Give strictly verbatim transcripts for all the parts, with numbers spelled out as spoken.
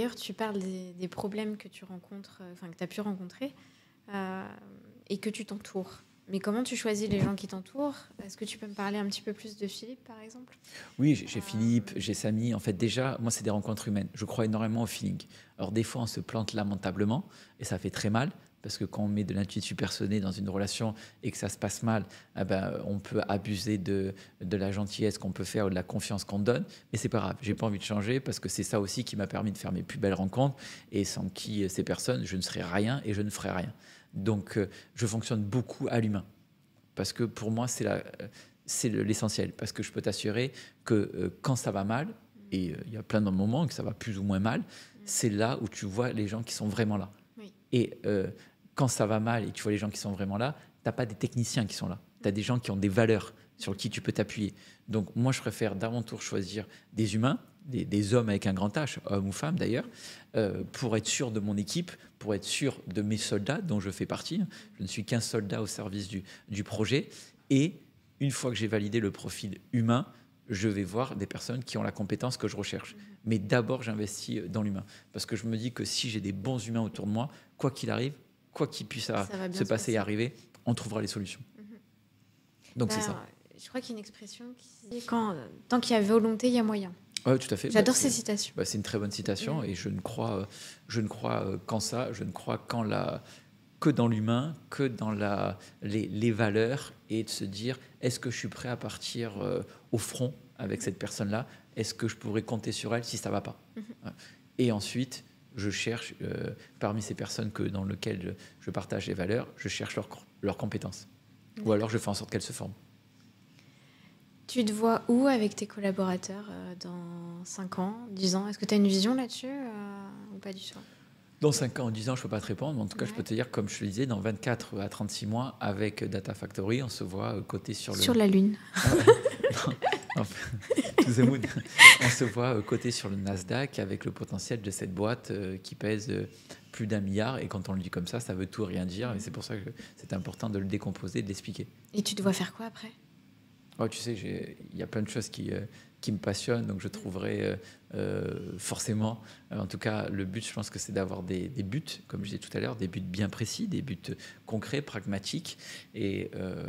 d'ailleurs, tu parles des, des problèmes que tu rencontres, enfin que tu as pu rencontrer euh, et que tu t'entoures. Mais comment tu choisis les gens qui t'entourent? Est-ce que tu peux me parler un petit peu plus de Philippe, par exemple? Oui, j'ai, j'ai euh... Philippe, j'ai Samy. En fait, déjà, moi, c'est des rencontres humaines. Je crois énormément au feeling. Alors, des fois, on se plante lamentablement et ça fait très mal. Parce que quand on met de l'intuition personnée dans une relation et que ça se passe mal, eh ben, on peut abuser de, de la gentillesse qu'on peut faire ou de la confiance qu'on donne. Mais c'est pas grave, j'ai pas envie de changer parce que c'est ça aussi qui m'a permis de faire mes plus belles rencontres. Et sans qui ces personnes, je ne serais rien et je ne ferais rien. Donc, euh, je fonctionne beaucoup à l'humain. Parce que pour moi, c'est, la, c'est l'essentiel. Parce que je peux t'assurer que euh, quand ça va mal, et il euh, y a plein de moments que ça va plus ou moins mal, c'est là où tu vois les gens qui sont vraiment là. Oui. Et euh, quand ça va mal et tu vois les gens qui sont vraiment là, tu n'as pas des techniciens qui sont là. Tu as des gens qui ont des valeurs sur qui tu peux t'appuyer. Donc moi, je préfère d'aventure choisir des humains, des, des hommes avec un grand H, hommes ou femmes d'ailleurs, euh, pour être sûr de mon équipe, pour être sûr de mes soldats dont je fais partie. Je ne suis qu'un soldat au service du, du projet. Et une fois que j'ai validé le profil humain, je vais voir des personnes qui ont la compétence que je recherche. Mais d'abord, j'investis dans l'humain. Parce que je me dis que si j'ai des bons humains autour de moi, quoi qu'il arrive, quoi qu'il puisse à, se passer, passer et arriver, on trouvera les solutions. Mm-hmm. Donc bah, c'est ça. Je crois qu'il y a une expression qui dit quand, tant qu'il y a volonté, il y a moyen. Oui, tout à fait. J'adore bah, ces citations. Bah, c'est une très bonne citation mmh. et je ne crois, je ne crois qu'en ça, je ne crois qu'en la, que dans l'humain, que dans la, les, les valeurs et de se dire est-ce que je suis prêt à partir euh, au front avec cette personne-là? Est-ce que je pourrais compter sur elle si ça ne va pas? Mmh. Et ensuite, je cherche, euh, parmi ces personnes que, dans lesquelles je, je partage les valeurs, je cherche leurs leur compétences. Mmh. Ou alors je fais en sorte qu'elles se forment. Tu te vois où avec tes collaborateurs euh, dans cinq ans, dix ans? Est-ce que tu as une vision là-dessus euh, ou pas du tout? Dans cinq ans, dix ans, je ne peux pas te répondre, mais en tout cas, ouais. je peux te dire, comme je te le disais, dans vingt-quatre à trente-six mois, avec Data Factory, on se voit coté sur le... Sur la Lune. non, non, on se voit coté sur le Nasdaq avec le potentiel de cette boîte euh, qui pèse euh, plus d'un milliard. Et quand on le dit comme ça, ça veut tout et rien dire. Et c'est pour ça que c'est important de le décomposer, de l'expliquer. Et tu te vois faire quoi après? Oh, tu sais, il y a plein de choses qui, euh, qui me passionnent, donc je trouverai euh, euh, forcément, euh, en tout cas, le but, je pense que c'est d'avoir des, des buts, comme je disais tout à l'heure, des buts bien précis, des buts concrets, pragmatiques, et, euh,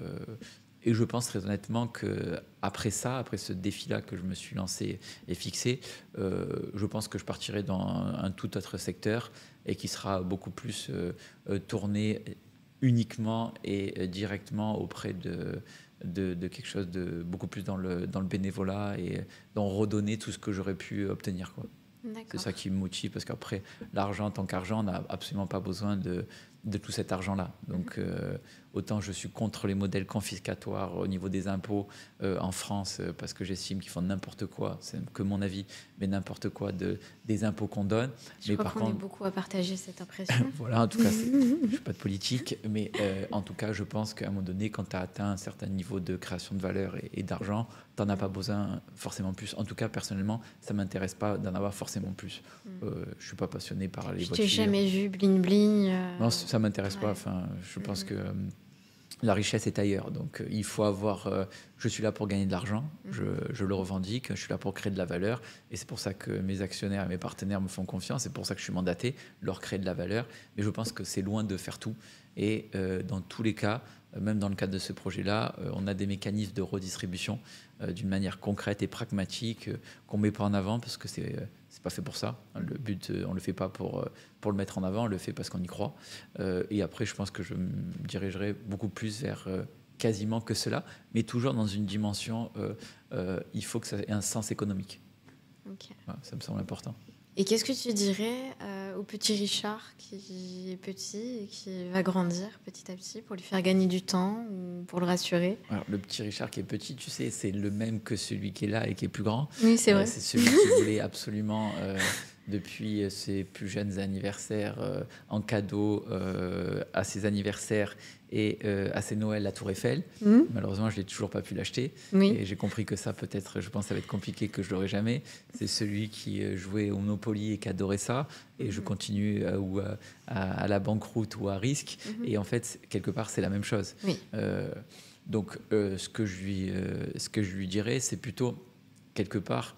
et je pense très honnêtement qu'après ça, après ce défi-là que je me suis lancé et fixé, euh, je pense que je partirai dans un, un tout autre secteur et qui sera beaucoup plus euh, euh, tourné uniquement et euh, directement auprès de... De, de quelque chose de beaucoup plus dans le, dans le bénévolat et d'en redonner tout ce que j'aurais pu obtenir, quoi. C'est ça qui me motive, parce qu'après, l'argent en tant qu'argent, on n'a absolument pas besoin de, de tout cet argent-là. Donc, euh, autant je suis contre les modèles confiscatoires au niveau des impôts euh, en France, euh, parce que j'estime qu'ils font n'importe quoi, c'est que mon avis, mais n'importe quoi de, des impôts qu'on donne. Je mais crois par qu'on contre, est beaucoup à partager cette impression. Voilà, en tout cas, je ne suis pas de politique, mais euh, en tout cas, je pense qu'à un moment donné, quand tu as atteint un certain niveau de création de valeur et, et d'argent, tu n'en as pas besoin forcément plus. En tout cas, personnellement, ça ne m'intéresse pas d'en avoir forcément plus. Euh, je ne suis pas passionné par les je voitures. Je t'ai jamais vu bling-bling. Euh... Non, ça ne m'intéresse ouais. pas. Enfin, je pense mm-hmm. que euh, la richesse est ailleurs. Donc, euh, il faut avoir... Euh, je suis là pour gagner de l'argent, mm-hmm. je, je le revendique, je suis là pour créer de la valeur. Et c'est pour ça que mes actionnaires et mes partenaires me font confiance. C'est pour ça que je suis mandaté, leur créer de la valeur. Mais je pense que c'est loin de faire tout. Et euh, dans tous les cas, même dans le cadre de ce projet-là, euh, on a des mécanismes de redistribution euh, d'une manière concrète et pragmatique euh, qu'on ne met pas en avant parce que c'est... Euh, c'est pas fait pour ça. Le but, on ne le fait pas pour, pour le mettre en avant, on le fait parce qu'on y croit. Euh, et après, je pense que je me dirigerai beaucoup plus vers euh, quasiment que cela, mais toujours dans une dimension, euh, euh, il faut que ça ait un sens économique. Okay. Voilà, ça me semble important. Et qu'est-ce que tu dirais euh, au petit Richard qui est petit et qui va grandir petit à petit pour lui faire gagner du temps ou pour le rassurer? Alors, le petit Richard qui est petit, tu sais, c'est le même que celui qui est là et qui est plus grand. Oui, c'est euh, vrai. C'est celui qui voulait absolument, euh, depuis ses plus jeunes anniversaires, euh, en cadeau euh, à ses anniversaires et euh, à ses Noëls, la Tour Eiffel. Mmh. Malheureusement, je n'ai toujours pas pu l'acheter. Oui. Et j'ai compris que ça, peut-être, je pense que ça va être compliqué, que je ne l'aurai jamais. C'est celui qui jouait au Monopoly et qui adorait ça. Et mmh. je continue à, ou à, à, à la banqueroute ou à risque. Mmh. Et en fait, quelque part, c'est la même chose. Oui. Euh, donc, euh, ce, que je lui, euh, ce que je lui dirais, c'est plutôt, quelque part,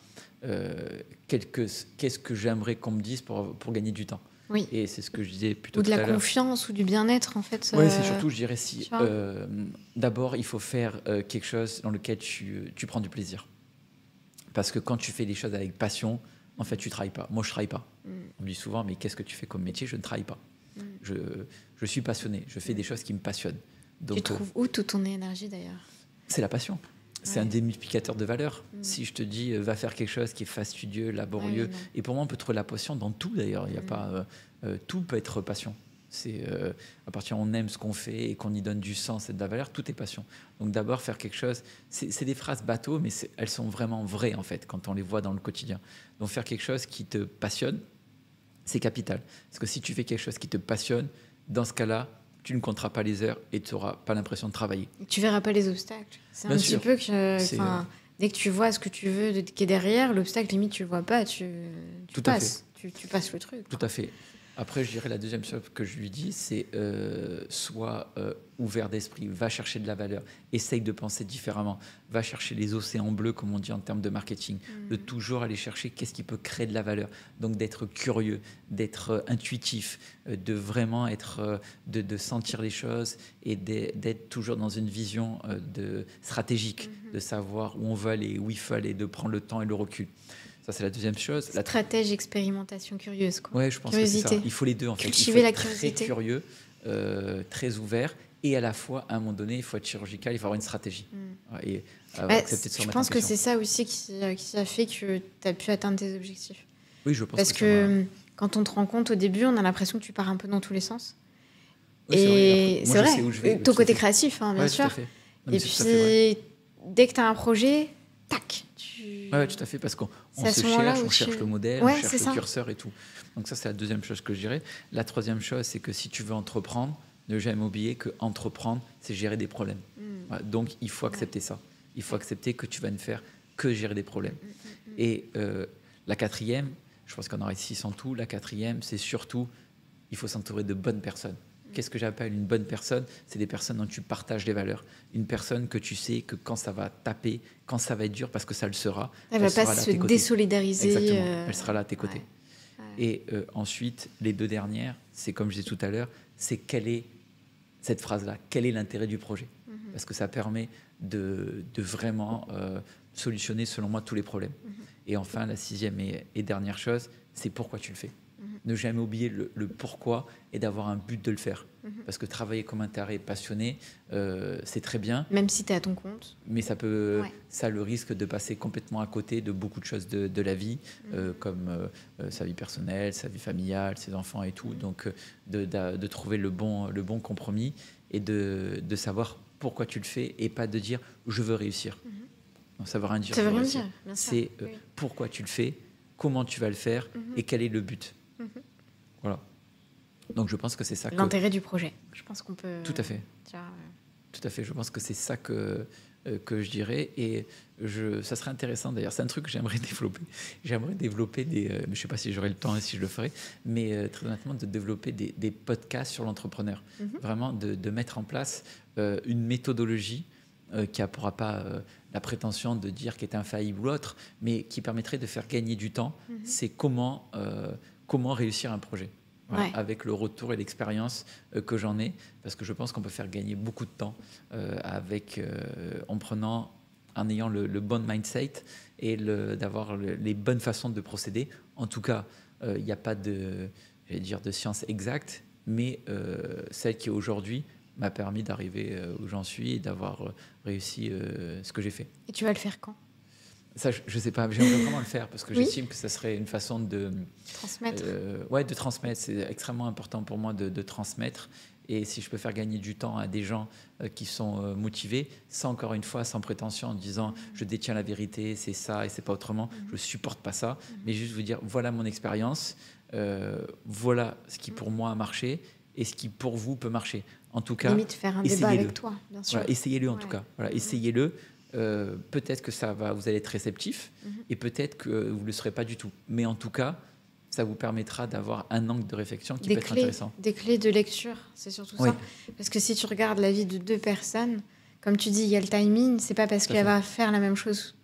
euh, qu'est-ce que j'aimerais qu'on me dise pour, pour gagner du temps. Oui. Et c'est ce que je disais plutôt ou de tout à la l'heure. confiance ou du bien-être en fait. Oui, euh... c'est surtout, je dirais, si euh, d'abord il faut faire euh, quelque chose dans lequel tu, tu prends du plaisir. Parce que quand tu fais des choses avec passion, en fait, tu ne travailles pas. Moi, je ne travaille pas. Mm. On me dit souvent, mais qu'est-ce que tu fais comme métier? Je ne travaille pas. Mm. Je, je suis passionné. Je fais mm. des choses qui me passionnent. Donc, tu trouves euh, où toute ton énergie, d'ailleurs? C'est la passion. C'est ouais. un démultiplicateur de valeur. Mm. Si je te dis, euh, va faire quelque chose qui est fastidieux, laborieux, ouais, et pour moi, on peut trouver la passion dans tout, d'ailleurs. Il y a mm. pas, euh, euh, tout peut être passion. C'est euh, à partir du moment où on aime ce qu'on fait et qu'on y donne du sens et de la valeur, tout est passion. Donc d'abord faire quelque chose, c'est des phrases bateaux, mais elles sont vraiment vraies en fait quand on les voit dans le quotidien. Donc faire quelque chose qui te passionne, c'est capital. Parce que si tu fais quelque chose qui te passionne, dans ce cas-là, tu ne compteras pas les heures et tu n'auras pas l'impression de travailler. Tu verras pas les obstacles. C'est un sûr. petit peu que, euh... dès que tu vois ce que tu veux de, qui est derrière, l'obstacle limite tu le vois pas, tu, tu tout passes, tu, tu passes le truc. Tout à fait. Après, je dirais la deuxième chose que je lui dis, c'est euh, sois euh, ouvert d'esprit, va chercher de la valeur, essaye de penser différemment, va chercher les océans bleus, comme on dit en termes de marketing, mmh. de toujours aller chercher qu'est-ce qui peut créer de la valeur. Donc d'être curieux, d'être euh, intuitif, euh, de vraiment être, euh, de, de sentir les choses et d'être toujours dans une vision euh, de, stratégique, mmh. de savoir où on veut aller, où il faut aller, de prendre le temps et le recul. Ça, c'est la deuxième chose. La stratège, expérimentation, curieuse. Oui, je pense curiosité. que c'est ça. Il faut les deux, en fait. Cultiver il faut la être curiosité. Très curieux, euh, très ouvert, et à la fois, à un moment donné, il faut être chirurgical, il faut avoir une stratégie. Mm. Et bah, accepter de se remettre en question. Je pense que c'est ça aussi qui, qui a fait que tu as pu atteindre tes objectifs. Oui, je pense Parce que, que quand on te rend compte au début, on a l'impression que tu pars un peu dans tous les sens. Oui, et c'est vrai, vrai. ton côté créatif, hein, bien ouais, sûr. Non, et puis, dès que tu as un projet, tac. Oui, ouais, tout à fait, parce qu'on on se cherche, on cherche le modèle, ouais, on cherche le ça. curseur et tout. Donc ça, c'est la deuxième chose que je dirais. La troisième chose, c'est que si tu veux entreprendre, ne jamais oublier que entreprendre, c'est gérer des problèmes. Mm. Voilà, donc, il faut accepter ouais. ça. Il faut accepter que tu vas ne faire que gérer des problèmes. Mm, mm, mm. Et euh, la quatrième, je pense qu'on aurait six en tout, la quatrième, c'est surtout, il faut s'entourer de bonnes personnes. Qu'est-ce que j'appelle une bonne personne? C'est des personnes dont tu partages les valeurs. Une personne que tu sais que quand ça va taper, quand ça va être dur, parce que ça le sera, elle ne va pas se désolidariser. Exactement, euh... elle sera là à tes côtés. Ouais. Ouais. Et euh, ensuite, les deux dernières, c'est comme je disais tout à l'heure, c'est quelle est cette phrase-là? Quel est l'intérêt du projet? Mm-hmm. Parce que ça permet de, de vraiment euh, solutionner, selon moi, tous les problèmes. Mm-hmm. Et enfin, la sixième et, et dernière chose, c'est pourquoi tu le fais. Ne jamais oublier le, le pourquoi et d'avoir un but de le faire. Mm-hmm. Parce que travailler comme un taré passionné, euh, c'est très bien. Même si tu es à ton compte. Mais ça peut, ouais. ça a le risque de passer complètement à côté de beaucoup de choses de, de la vie, mm-hmm. euh, comme euh, sa vie personnelle, sa vie familiale, ses enfants et tout. Donc, de, de, de trouver le bon, le bon compromis et de, de savoir pourquoi tu le fais et pas de dire « je veux réussir mm-hmm. ». Donc, ça veut rien dire. Ça veut rien dire. C'est euh, oui. pourquoi tu le fais, comment tu vas le faire mm-hmm. et quel est le but. Mmh. Voilà. Donc je pense que c'est ça. L'intérêt que... du projet. Je pense qu'on peut. Tout à fait. Tiens, euh... Tout à fait. Je pense que c'est ça que euh, que je dirais et je. Ça serait intéressant d'ailleurs. C'est un truc que j'aimerais développer. J'aimerais développer des. Euh, je ne sais pas si j'aurai le temps et si je le ferai, mais euh, très honnêtement de développer des, des podcasts sur l'entrepreneur. Mmh. Vraiment de, de mettre en place euh, une méthodologie euh, qui ne pourra pas euh, la prétention de dire qu'elle est infaillible ou autre, mais qui permettrait de faire gagner du temps. Mmh. C'est comment euh, comment réussir un projet, voilà, ouais. avec le retour et l'expérience euh, que j'en ai, parce que je pense qu'on peut faire gagner beaucoup de temps euh, avec, euh, en prenant, en ayant le, le bon mindset et le, d'avoir le, les bonnes façons de procéder. En tout cas, il euh, n'y a pas de, j'allais dire, de science exacte, mais euh, celle qui aujourd'hui m'a permis d'arriver euh, où j'en suis et d'avoir réussi euh, ce que j'ai fait. Et tu vas le faire quand ? Ça, je ne sais pas, j'aimerais vraiment le faire parce que oui. j'estime que ça serait une façon de transmettre. Euh, ouais, de transmettre. C'est extrêmement important pour moi de, de transmettre. Et si je peux faire gagner du temps à des gens euh, qui sont euh, motivés, sans encore une fois, sans prétention, en disant mmh. je détiens la vérité, c'est ça et c'est pas autrement, mmh. je supporte pas ça, mmh. mais juste vous dire voilà mon expérience, euh, voilà ce qui pour moi a marché et ce qui pour vous peut marcher. En tout cas, limite faire un débat avec toi, bien sûr. Voilà, essayez-le en ouais. tout cas. Voilà, mmh. essayez-le. Euh, peut-être que ça va, vous allez être réceptif mmh. et peut-être que vous ne le serez pas du tout. Mais en tout cas, ça vous permettra d'avoir un angle de réflexion qui des peut clés, être intéressant. Des clés de lecture, c'est surtout oui. ça. Parce que si tu regardes la vie de deux personnes, comme tu dis, il y a le timing, c'est pas parce qu'elle va faire la même chose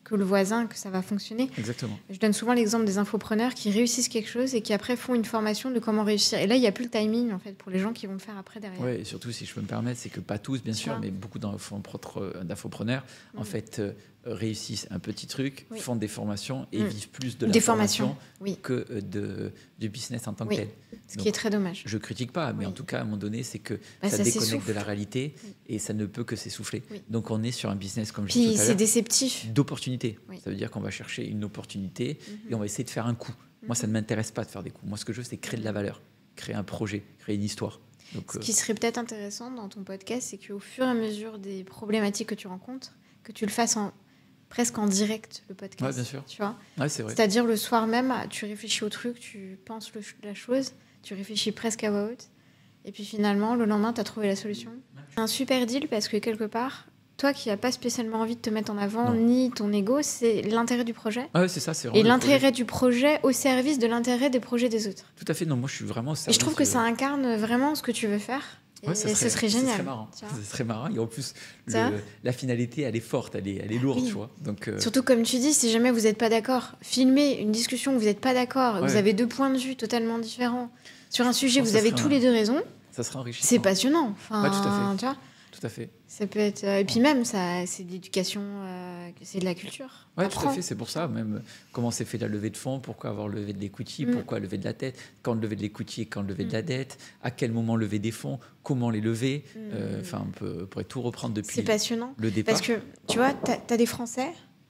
que le voisin que ça va fonctionner. Exactement. Je donne souvent l'exemple des infopreneurs qui réussissent quelque chose et qui après font une formation de comment réussir. Et là, il n'y a plus le timing en fait pour les gens qui vont le faire après derrière. Ouais, et surtout, si je peux me permettre, c'est que pas tous, bien sûr, mais beaucoup d'infopreneurs, mmh. en fait, euh, réussissent un petit truc, oui. font des formations et mmh. vivent plus de la des formation formations, oui. que de, du business en tant que oui. tel. Ce Donc, qui est très dommage. Je critique pas, mais oui. en tout cas, à un moment donné, c'est que bah, ça, ça déconnecte s'essouffle. de la réalité oui. et ça ne peut que s'essouffler. Oui. Donc, on est sur un business, comme je disais tout à l'heure, c'est déceptif. D'opportunité. Oui. Ça veut dire qu'on va chercher une opportunité mmh. et on va essayer de faire un coup. Mmh. Moi, ça ne m'intéresse pas de faire des coups. Moi, ce que je veux, c'est créer de la valeur, créer un projet, créer une histoire. Donc, ce qui euh... serait peut-être intéressant dans ton podcast, c'est qu'au fur et à mesure des problématiques que tu rencontres, que tu le fasses en presque en direct, le podcast. Ouais, bien sûr. Tu vois ouais, c'est vrai. C'est-à-dire le soir même, tu réfléchis au truc, tu penses le, la chose, tu réfléchis presque à voix haute. Et puis finalement, le lendemain, tu as trouvé la solution. C'est un super deal parce que quelque part, toi qui n'as pas spécialement envie de te mettre en avant, non. ni ton ego, c'est l'intérêt du projet. Ah ouais, c'est ça, c'est et l'intérêt projet. du projet au service de l'intérêt des projets des autres. Tout à fait. Non, moi, je suis vraiment au service. Et je trouve que ça incarne vraiment ce que tu veux faire. Ouais, ça et serait, ce serait génial. Ce serait marrant. Ce serait marrant. Et en plus, le, la finalité, elle est forte, elle est, elle est lourde, oui. tu vois. Donc, euh... Surtout, comme tu dis, si jamais vous n'êtes pas d'accord, filmez une discussion où vous n'êtes pas d'accord, ouais. vous avez deux points de vue totalement différents. Sur un sujet, vous avez tous un... les deux raisons. Ça sera enrichissant. C'est passionnant. Enfin, ouais, tout à fait. Tu vois tout à fait. Ça peut être... Et puis même, ça, c'est de l'éducation, euh, c'est de la culture. Oui, tout à fait. C'est pour ça, même comment s'est fait la levée de fonds, pourquoi avoir levé de l'equity, mm. pourquoi lever de la dette, quand lever de l'equity et quand lever mm. de la dette, à quel moment lever des fonds, comment les lever. Enfin, mm. euh, on, peut, on pourrait tout reprendre depuis c'est passionnant. le départ. Parce que, tu vois, tu as des Français...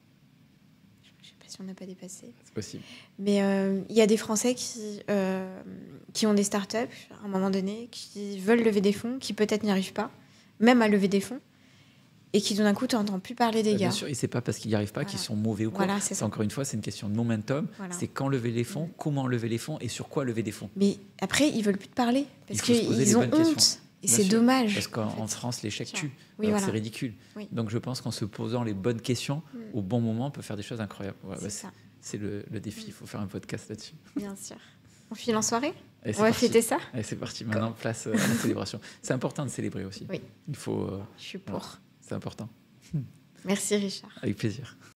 Je ne sais pas si on n'a pas dépassé. C'est possible. Mais il euh, y a des Français qui, euh, qui ont des startups, à un moment donné, qui veulent lever des fonds, qui peut-être n'y arrivent pas, même à lever des fonds, et qui, d'un coup, tu n'entends plus parler des euh, gars. Bien sûr, et c'est pas parce qu'ils n'y arrivent pas voilà. qu'ils sont mauvais ou quoi. Voilà, c'est ça. Encore une fois, c'est une question de momentum. Voilà. C'est quand lever les fonds, comment lever les fonds et sur quoi lever des fonds. Mais après, ils ne veulent plus te parler, parce qu'ils ont honte. Questions. Et bien c'est sûr, dommage. Parce qu'en en fait. France, l'échec tue. Oui, voilà. C'est ridicule. Oui. Donc, je pense qu'en se posant les bonnes questions, mm. au bon moment, on peut faire des choses incroyables. Voilà, c'est bah, c'est le, le défi. Il faut faire un podcast là-dessus. Bien sûr. On file en soirée? On va fêter ça? Allez, c'est parti. Maintenant, place euh, à la célébration. C'est important de célébrer aussi. Oui. Il faut... Euh, Je suis pour. Voilà, c'est important. Merci, Richard. Avec plaisir.